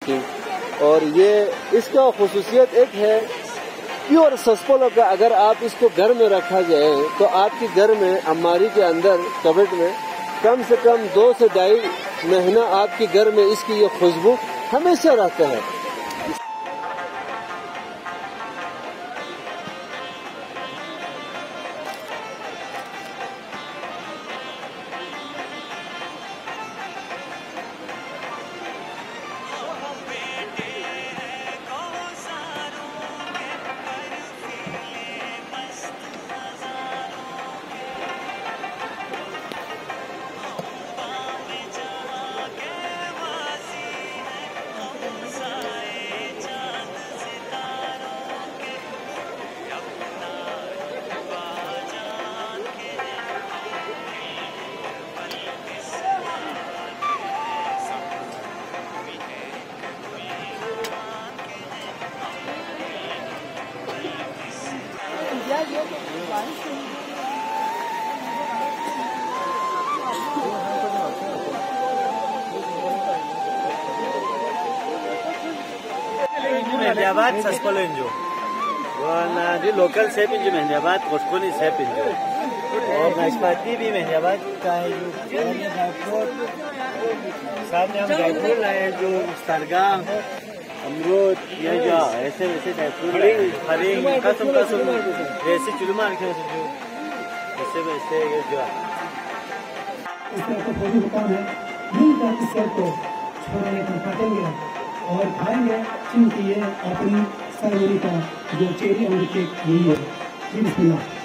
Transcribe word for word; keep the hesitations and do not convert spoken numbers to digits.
की। और ये इसका खुसूसियत एक है प्योर सस्पोलो का, अगर आप इसको घर में रखा जाए तो आपके घर में अलमारी के अंदर कबर्ड में कम से कम दो से ढाई महीना आपके घर में इसकी ये खुशबू हमेशा रहता है। Menjabat saspolo injo. Wana di lokal saya pinjam menjabat, koskoni saya pinjam. और नाशपाती भी menjabat काजू, सामने हम ड्राई फ्रूट लाए जो सरगम, अमरूद, ये जो ऐसे वैसे ड्राई फ्रूट हरिंग, कसम कसम ऐसे चुलमा रखे जो ऐसे वैसे ये जो और खाएंगे क्योंकि ये अपनी सरवरी का जो चेरी और केक यही है।